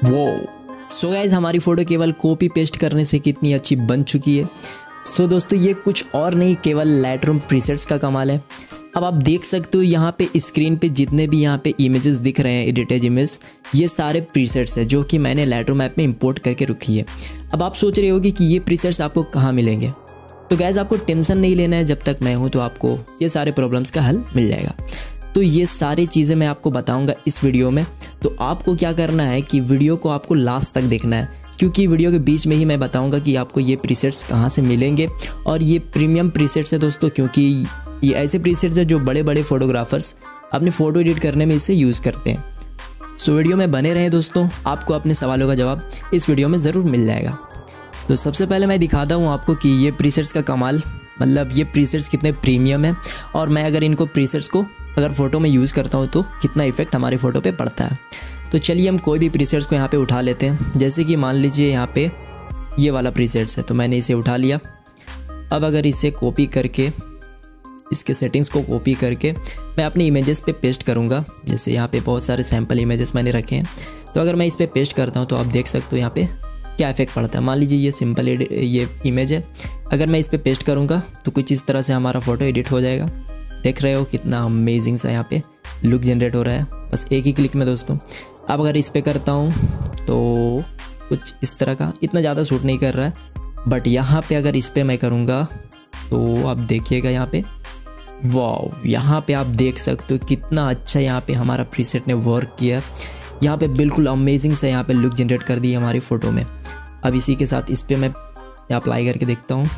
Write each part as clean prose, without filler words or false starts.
वो so guys, हमारी photo केवल कॉपी पेस्ट करने से कितनी अच्छी बन चुकी है। सो दोस्तों, ये कुछ और नहीं, केवल लाइटरूम प्रीसेट्स का कमाल है। अब आप देख सकते हो यहाँ पे स्क्रीन पे जितने भी यहाँ पे इमेजेस दिख रहे हैं, एडिटेड इमेज, ये सारे प्रीसेट्स हैं जो कि मैंने लाइटरूम ऐप में इंपोर्ट करके रखी है। अब आप सोच रहे होगे कि ये प्रीसेट्स आपको कहाँ मिलेंगे। तो गाइस, आपको टेंशन नहीं लेना है, जब तक मैं हूँ तो आपको ये सारे प्रॉब्लम्स का हल मिल जाएगा। तो ये सारी चीज़ें मैं आपको बताऊंगा इस वीडियो में। तो आपको क्या करना है कि वीडियो को आपको लास्ट तक देखना है, क्योंकि वीडियो के बीच में ही मैं बताऊंगा कि आपको ये प्रीसेट्स कहाँ से मिलेंगे। और ये प्रीमियम प्रीसेट्स है दोस्तों, क्योंकि ये ऐसे प्रीसेट्स है जो बड़े बड़े फोटोग्राफर्स अपने फ़ोटो एडिट करने में इसे यूज़ करते हैं। सो वीडियो में बने रहें दोस्तों, आपको अपने सवालों का जवाब इस वीडियो में ज़रूर मिल जाएगा। तो सबसे पहले मैं दिखाता हूँ आपको कि ये प्रीसेट्स का कमाल, मतलब ये प्रीसेट्स कितने प्रीमियम है, और मैं अगर इनको प्रीसेट्स को अगर फ़ोटो में यूज़ करता हूँ तो कितना इफेक्ट हमारे फ़ोटो पे पड़ता है। तो चलिए हम कोई भी प्रीसेट्स को यहाँ पे उठा लेते हैं। जैसे कि मान लीजिए यहाँ पे ये वाला प्रीसेट्स है, तो मैंने इसे उठा लिया। अब अगर इसे कॉपी करके, इसके सेटिंग्स को कॉपी करके मैं अपने इमेजेस पे पेस्ट करूँगा। जैसे यहाँ पे बहुत सारे सैम्पल इमेजेस मैंने रखे हैं, तो अगर मैं इस पर पेस्ट करता हूँ तो आप देख सकते हो यहाँ पे क्या इफेक्ट पड़ता है। मान लीजिए ये सिंपल ये इमेज है, अगर मैं इस पर पेस्ट करूँगा तो कुछ इस तरह से हमारा फ़ोटो एडिट हो जाएगा। देख रहे हो कितना अमेजिंग सा यहाँ पे लुक जनरेट हो रहा है, बस एक ही क्लिक में दोस्तों। अब अगर इस पे करता हूँ तो कुछ इस तरह का, इतना ज़्यादा सूट नहीं कर रहा है, बट यहाँ पे अगर इस पे मैं करूँगा तो आप देखिएगा यहाँ पे, वाह, यहाँ पे आप देख सकते हो कितना अच्छा यहाँ पे हमारा प्रीसेट ने वर्क किया। यहाँ पे बिल्कुल अमेजिंग सा यहाँ पे लुक जनरेट कर दी हमारी फ़ोटो में। अब इसी के साथ इस पर मैं अप्लाई करके देखता हूँ,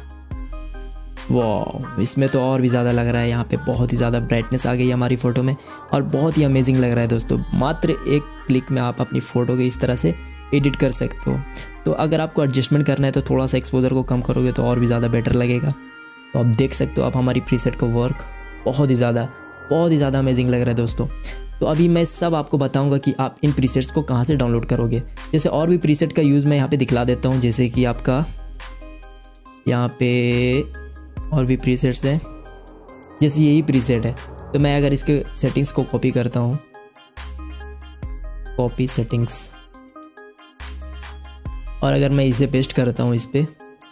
वाह, इसमें तो और भी ज़्यादा लग रहा है। यहाँ पे बहुत ही ज़्यादा ब्राइटनेस आ गई हमारी फ़ोटो में और बहुत ही अमेजिंग लग रहा है दोस्तों। मात्र एक क्लिक में आप अपनी फ़ोटो को इस तरह से एडिट कर सकते हो। तो अगर आपको एडजस्टमेंट करना है तो थोड़ा सा एक्सपोजर को कम करोगे तो और भी ज़्यादा बेटर लगेगा। तो आप देख सकते हो आप हमारी प्रीसेट का वर्क बहुत ही ज़्यादा अमेजिंग लग रहा है दोस्तों। तो अभी मैं सब आपको बताऊंगा कि आप इन प्रीसेट्स को कहाँ से डाउनलोड करोगे। जैसे और भी प्रीसेट का यूज़ मैं यहाँ पे दिखला देता हूँ। जैसे कि आपका यहाँ पे और भी प्रीसेट्स हैं, जैसे यही प्रीसेट है, तो मैं अगर इसके सेटिंग्स को कॉपी करता हूँ, कॉपी सेटिंग्स, और अगर मैं इसे पेस्ट करता हूँ इस पर,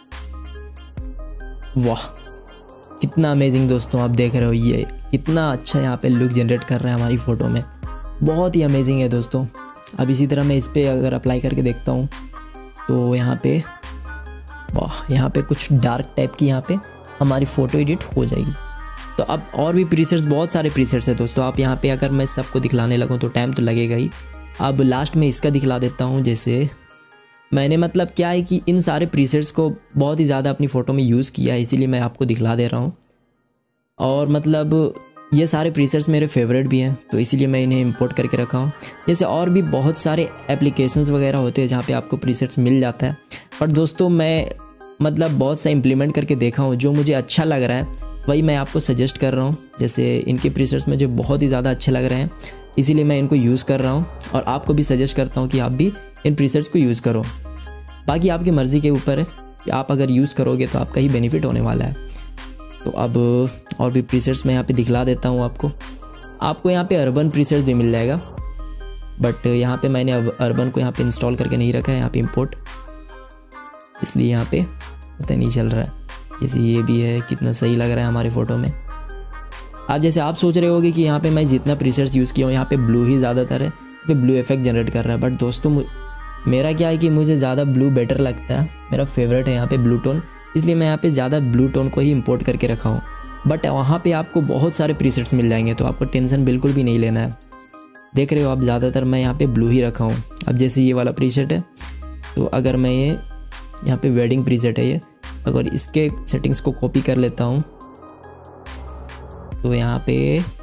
वाह, कितना अमेजिंग दोस्तों। आप देख रहे हो ये कितना अच्छा यहाँ पे लुक जनरेट कर रहा है हमारी फ़ोटो में, बहुत ही अमेजिंग है दोस्तों। अब इसी तरह मैं इस पर अगर अप्लाई करके देखता हूँ तो यहाँ पे, वाह, यहाँ पे कुछ डार्क टाइप की यहाँ पे हमारी फ़ोटो एडिट हो जाएगी। तो अब और भी प्रीसेट्स, बहुत सारे प्रीसेट्स हैं दोस्तों। आप यहाँ पे अगर मैं सबको दिखलाने लगूँ तो टाइम तो लगेगा ही। अब लास्ट में इसका दिखला देता हूँ। जैसे मैंने, मतलब क्या है कि इन सारे प्रीसेट्स को बहुत ही ज़्यादा अपनी फ़ोटो में यूज़ किया है, इसीलिए मैं आपको दिखला दे रहा हूँ। और मतलब ये सारे प्रीसेट्स मेरे फेवरेट भी हैं, तो इसीलिए मैं इन्हें इंपोर्ट करके रखा हूँ। जैसे और भी बहुत सारे एप्लीकेशंस वगैरह होते हैं जहाँ पे आपको प्रीसेट्स मिल जाता है, पर दोस्तों मैं मतलब बहुत सा इम्प्लीमेंट करके देखा हूँ, जो मुझे अच्छा लग रहा है वही मैं आपको सजेस्ट कर रहा हूँ। जैसे इनके प्रीसेट्स मुझे बहुत ही ज़्यादा अच्छे लग रहे हैं, इसीलिए मैं इनको यूज़ कर रहा हूँ और आपको भी सजेस्ट करता हूँ कि आप भी इन प्रीसेट्स को यूज़ करो। बाकी आपकी मर्ज़ी के ऊपर है कि आप अगर यूज़ करोगे तो आपका ही बेनिफिट होने वाला है। तो अब और भी प्रीसेट्स मैं यहाँ पे दिखला देता हूँ आपको यहाँ पे अर्बन प्रीसेट्स भी मिल जाएगा, बट यहाँ पे मैंने अर्बन को यहाँ पे इंस्टॉल करके नहीं रखा है, यहाँ पे इंपोर्ट, इसलिए यहाँ पे पता नहीं चल रहा है। जैसे ये भी है, कितना सही लग रहा है हमारी फ़ोटो में। अब जैसे आप सोच रहे होगे कि यहाँ पे मैं जितना प्रीसेट्स यूज़ किया हूँ यहाँ पे ब्लू ही ज़्यादातर है, यहाँ पे ब्लू इफेक्ट जनरेट कर रहा है, बट दोस्तों मेरा क्या है कि मुझे ज़्यादा ब्लू बेटर लगता है, मेरा फेवरेट है यहाँ पे ब्लू टोन, इसलिए मैं यहाँ पे ज़्यादा ब्लू टोन को ही इंपोर्ट करके रखा हूँ। बट वहाँ पे आपको बहुत सारे प्रीसेट्स मिल जाएंगे, तो आपको टेंशन बिल्कुल भी नहीं लेना है। देख रहे हो आप, ज़्यादातर मैं यहाँ पे ब्लू ही रखा हूँ। अब जैसे ये वाला प्रीसेट है, तो अगर मैं ये यहाँ पे वेडिंग प्रीसेट है ये, अगर इसके सेटिंग्स को कॉपी कर लेता हूँ तो यहाँ पे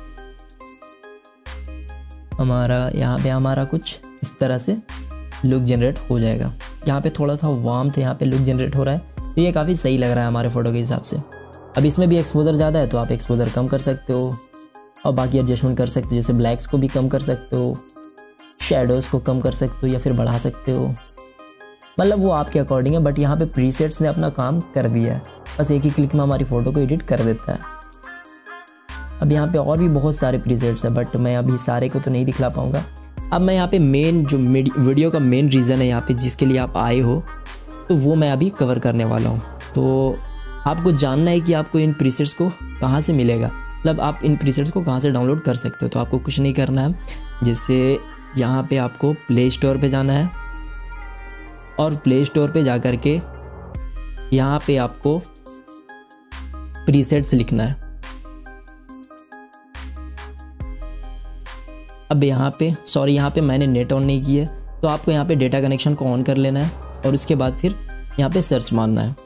हमारा कुछ इस तरह से लुक जनरेट हो जाएगा। यहाँ पे थोड़ा सा वार्मथ यहाँ पे लुक जनरेट हो रहा है, तो ये काफ़ी सही लग रहा है हमारे फ़ोटो के हिसाब से। अब इसमें भी एक्सपोजर ज़्यादा है तो आप एक्सपोजर कम कर सकते हो और बाकी एडजस्टमेंट कर सकते हो। जैसे ब्लैक्स को भी कम कर सकते हो, शेडोज़ को कम कर सकते हो या फिर बढ़ा सकते हो, मतलब वो आपके अकॉर्डिंग है। बट यहाँ पे प्रीसेट्स ने अपना काम कर दिया है, बस एक ही क्लिक में हमारी फ़ोटो को एडिट कर देता है। अब यहाँ पे और भी बहुत सारे प्रीसेट्स हैं, बट मैं अभी सारे को तो नहीं दिखला पाऊँगा। अब मैं यहाँ पे मेन जो वीडियो का मेन रीज़न है यहाँ पे जिसके लिए आप आए हो, तो वो मैं अभी कवर करने वाला हूँ। तो आपको जानना है कि आपको इन प्रीसेट्स को कहाँ से मिलेगा, मतलब आप इन प्रीसेट्स को कहाँ से डाउनलोड कर सकते हो। तो आपको कुछ नहीं करना है, जैसे यहाँ पे आपको प्ले स्टोर पे जाना है और प्ले स्टोर पे जा कर के यहाँ पे आपको प्रीसेट्स लिखना है। अब यहाँ पे मैंने नेट ऑन नहीं किया है, तो आपको यहाँ पे डेटा कनेक्शन को ऑन कर लेना है और उसके बाद फिर यहाँ पे सर्च मारना है।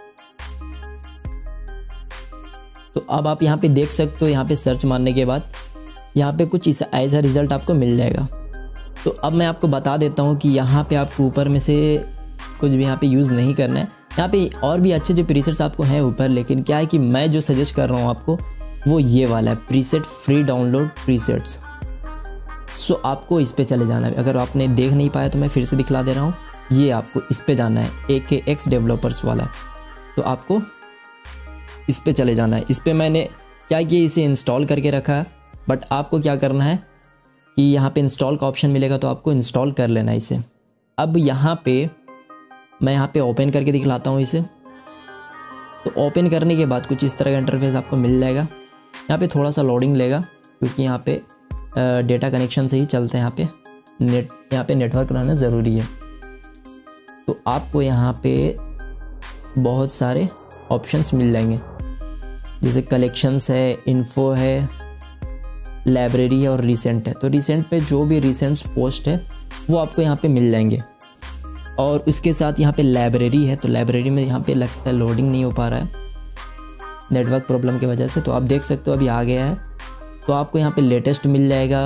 तो अब आप यहाँ पे देख सकते हो, यहाँ पे सर्च मारने के बाद यहाँ पे कुछ ऐसा रिज़ल्ट आपको मिल जाएगा। तो अब मैं आपको बता देता हूँ कि यहाँ पे आपको ऊपर में से कुछ भी यहाँ पे यूज़ नहीं करना है। यहाँ पे और भी अच्छे जो प्रीसेट्स आपको हैं ऊपर, लेकिन क्या है कि मैं जो सजेस्ट कर रहा हूँ आपको वो ये वाला है, preset free download presets. So आपको इस पे चले जाना है। अगर आपने देख नहीं पाया तो मैं फिर से दिखला दे रहा हूँ, ये आपको इस पे जाना है, AKX डेवलपर्स वाला। तो आपको इस पे चले जाना है। इस पे मैंने क्या किया, इसे इंस्टॉल करके रखा है, बट आपको क्या करना है कि यहाँ पे इंस्टॉल का ऑप्शन मिलेगा, तो आपको इंस्टॉल कर लेना है इसे। अब यहाँ पे मैं यहाँ पे ओपन करके दिखलाता हूँ इसे। तो ओपन करने के बाद कुछ इस तरह का इंटरफेस आपको मिल जाएगा। यहाँ पे थोड़ा सा लोडिंग लेगा क्योंकि यहाँ पे डेटा कनेक्शन से ही चलते हैं, यहाँ पे नेटवर्क रहना ज़रूरी है। तो आपको यहाँ पे बहुत सारे ऑप्शंस मिल जाएंगे, जैसे कलेक्शंस है, इन्फो है, लाइब्रेरी है और रिसेंट है। तो रिसेंट पे जो भी रिसेंट्स पोस्ट है वो आपको यहाँ पे मिल जाएंगे। और उसके साथ यहाँ पे लाइब्रेरी है, तो लाइब्रेरी में यहाँ पे लगता है लोडिंग नहीं हो पा रहा है नेटवर्क प्रॉब्लम की वजह से। तो आप देख सकते हो अभी आ गया है। तो आपको यहाँ पे लेटेस्ट मिल जाएगा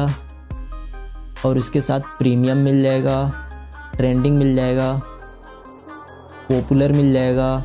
और उसके साथ प्रीमियम मिल जाएगा, ट्रेंडिंग मिल जाएगा, पॉपुलर मिल जाएगा।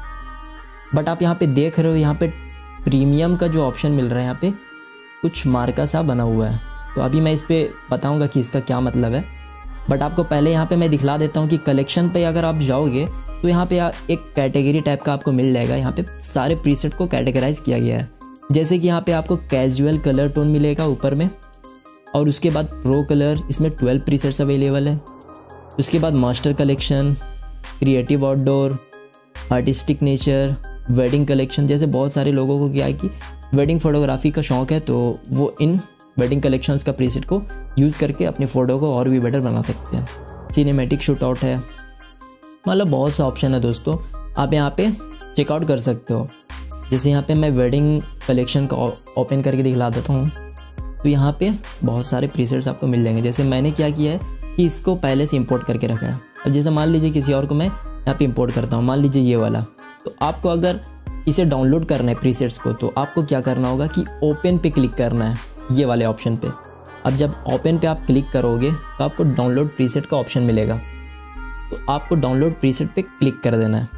बट आप यहाँ पे देख रहे हो, यहाँ पे प्रीमियम का जो ऑप्शन मिल रहा है यहाँ पे कुछ मार्का सा बना हुआ है। तो अभी मैं इस पर बताऊँगा कि इसका क्या मतलब है, बट आपको पहले यहाँ पे मैं दिखला देता हूँ कि कलेक्शन पे अगर आप जाओगे तो यहाँ पे एक कैटेगरी टाइप का आपको मिल जाएगा। यहाँ पे सारे प्रीसेट को कैटेगराइज किया गया है, जैसे कि यहाँ पे आपको कैजुअल कलर टोन मिलेगा ऊपर में, और उसके बाद प्रो कलर, इसमें 12 प्रीसेट्स अवेलेबल है। उसके बाद master collection, creative outdoor, artistic nature, wedding collection. जैसे बहुत सारे लोगों को क्या है कि वेडिंग फोटोग्राफी का शौक़ है, तो वो इन वेडिंग कलेक्शंस का प्रीसेट को यूज़ करके अपनी फ़ोटो को और भी बेटर बना सकते हैं। सिनेमैटिक शूट आउट है, मतलब बहुत सा ऑप्शन है दोस्तों, आप यहाँ पे चेकआउट कर सकते हो। जैसे यहाँ पे मैं वेडिंग कलेक्शन का ओपन करके दिखला देता हूँ, तो यहाँ पे बहुत सारे प्रीसेट्स आपको मिल जाएंगे। जैसे मैंने क्या किया है कि इसको पहले से इंपोर्ट करके रखा है। अब जैसे मान लीजिए किसी और को मैं यहाँ पे इंपोर्ट करता हूँ, मान लीजिए ये वाला, तो आपको अगर इसे डाउनलोड करना है प्रीसेट्स को, तो आपको क्या करना होगा कि ओपन पे क्लिक करना है, ये वाले ऑप्शन पे। अब जब ओपन पे आप क्लिक करोगे तो आपको डाउनलोड प्रीसेट का ऑप्शन मिलेगा, तो आपको डाउनलोड प्रीसेट पे क्लिक कर देना है।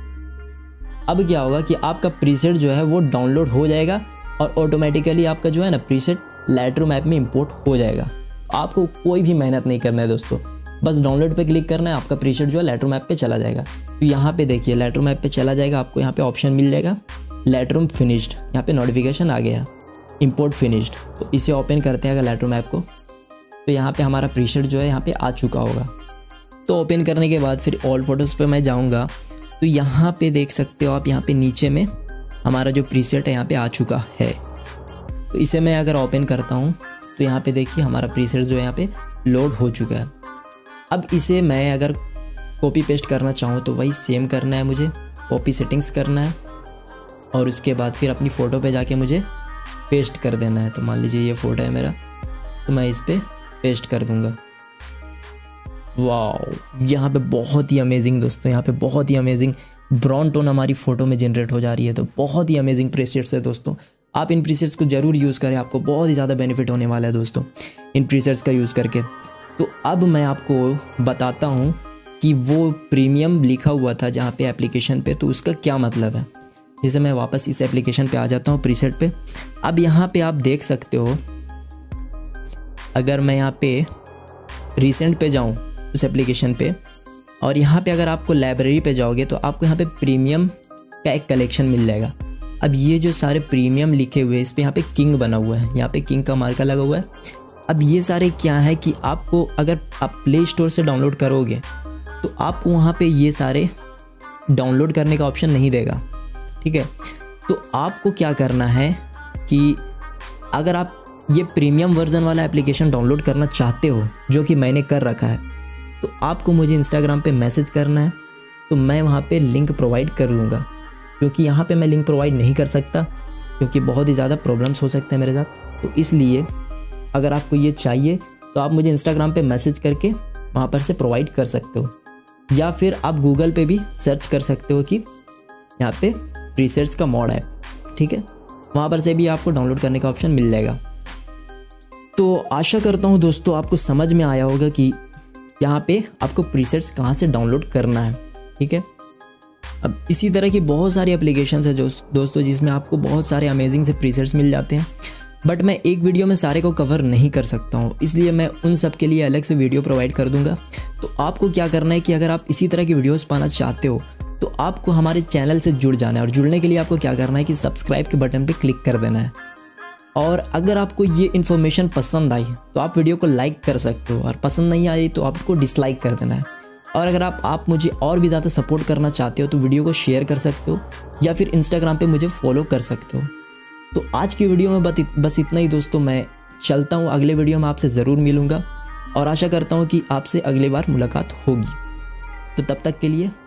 अब क्या होगा कि आपका प्रीसेट जो है वो डाउनलोड हो जाएगा और ऑटोमेटिकली आपका जो है ना प्रीसेट लाइटरूम ऐप में इंपोर्ट हो जाएगा। आपको कोई भी मेहनत नहीं करना है दोस्तों, बस डाउनलोड पे क्लिक करना है, आपका प्रीसेट जो है लाइटरूम ऐप पे चला जाएगा। तो यहाँ पे देखिए लाइटरूम ऐप पे चला जाएगा, आपको यहाँ पे ऑप्शन मिल जाएगा लाइटरूम फिनिश्ड, यहाँ पे नोटिफिकेशन आ गया इंपोर्ट फिनिश्ड। तो इसे ओपन करते हैं अगर लाइटरूम ऐप को, तो यहाँ पे हमारा प्रीसेट जो है यहाँ पे आ चुका होगा। तो ओपन करने के बाद फिर ऑल फोटोज़ पे मैं जाऊँगा, तो यहाँ पे देख सकते हो आप, यहाँ पे नीचे में हमारा जो प्रीसेट है यहाँ पे आ चुका है। तो इसे मैं अगर ओपन करता हूँ तो यहाँ पे देखिए हमारा प्रीसेट जो है यहाँ पे लोड हो चुका है। अब इसे मैं अगर कॉपी पेस्ट करना चाहूँ तो वही सेम करना है, मुझे कॉपी सेटिंग्स करना है और उसके बाद फिर अपनी फ़ोटो पे जाके मुझे पेस्ट कर देना है। तो मान लीजिए ये फ़ोटो है मेरा, तो मैं इस पर पेस्ट कर दूँगा। वाह, यहाँ पे बहुत ही अमेजिंग दोस्तों, यहाँ पे बहुत ही अमेजिंग ब्राउन टोन हमारी फ़ोटो में जनरेट हो जा रही है। तो बहुत ही अमेजिंग प्रीसेट्स है दोस्तों, आप इन प्रीसेट्स को ज़रूर यूज़ करें, आपको बहुत ही ज़्यादा बेनिफिट होने वाला है दोस्तों इन प्रीसेट्स का यूज़ करके। तो अब मैं आपको बताता हूँ कि वो प्रीमियम लिखा हुआ था जहाँ पे एप्लीकेशन पे, तो उसका क्या मतलब है। जैसे मैं वापस इस एप्लीकेशन पे आ जाता हूँ प्रीसेट पे। अब यहाँ पे आप देख सकते हो, अगर मैं यहाँ पे रिसेंट पे जाऊँ उस एप्लीकेशन पे, और यहाँ पे अगर आपको लाइब्रेरी पे जाओगे तो आपको यहाँ पे प्रीमियम का एक कलेक्शन मिल जाएगा। अब ये जो सारे प्रीमियम लिखे हुए हैं, इस पे यहाँ पे किंग बना हुआ है, यहाँ पे किंग का मार्का लगा हुआ है। अब ये सारे क्या है कि आपको अगर आप प्ले स्टोर से डाउनलोड करोगे तो आपको वहाँ पे ये सारे डाउनलोड करने का ऑप्शन नहीं देगा, ठीक है। तो आपको क्या करना है कि अगर आप ये प्रीमियम वर्जन वाला एप्लीकेशन डाउनलोड करना चाहते हो, जो कि मैंने कर रखा है, तो आपको मुझे इंस्टाग्राम पे मैसेज करना है, तो मैं वहाँ पे लिंक प्रोवाइड कर लूँगा। क्योंकि यहाँ पे मैं लिंक प्रोवाइड नहीं कर सकता क्योंकि बहुत ही ज़्यादा प्रॉब्लम्स हो सकते हैं मेरे साथ। तो इसलिए अगर आपको ये चाहिए तो आप मुझे इंस्टाग्राम पे मैसेज करके वहाँ पर से प्रोवाइड कर सकते हो, या फिर आप गूगल पे भी सर्च कर सकते हो कि यहाँ पे प्रीसेट्स का मॉड ऐप, ठीक है, वहाँ पर से भी आपको डाउनलोड करने का ऑप्शन मिल जाएगा। तो आशा करता हूँ दोस्तों आपको समझ में आया होगा कि यहाँ पे आपको प्रीसेट्स कहाँ से डाउनलोड करना है, ठीक है। अब इसी तरह की बहुत सारी एप्लीकेशंस है जो दोस्तों जिसमें आपको बहुत सारे अमेजिंग से प्रीसेट्स मिल जाते हैं, बट मैं एक वीडियो में सारे को कवर नहीं कर सकता हूँ, इसलिए मैं उन सब के लिए अलग से वीडियो प्रोवाइड कर दूंगा। तो आपको क्या करना है कि अगर आप इसी तरह की वीडियोस पाना चाहते हो तो आपको हमारे चैनल से जुड़ जाना है, और जुड़ने के लिए आपको क्या करना है कि सब्सक्राइब के बटन पर क्लिक कर देना है। और अगर आपको ये इन्फॉर्मेशन पसंद आई तो आप वीडियो को लाइक कर सकते हो, और पसंद नहीं आई तो आपको डिसलाइक कर देना है। और अगर आप मुझे और भी ज़्यादा सपोर्ट करना चाहते हो तो वीडियो को शेयर कर सकते हो, या फिर इंस्टाग्राम पे मुझे फॉलो कर सकते हो। तो आज की वीडियो में बस इतना ही दोस्तों, मैं चलता हूँ, अगले वीडियो में आपसे ज़रूर मिलूँगा और आशा करता हूँ कि आपसे अगली बार मुलाकात होगी। तो तब तक के लिए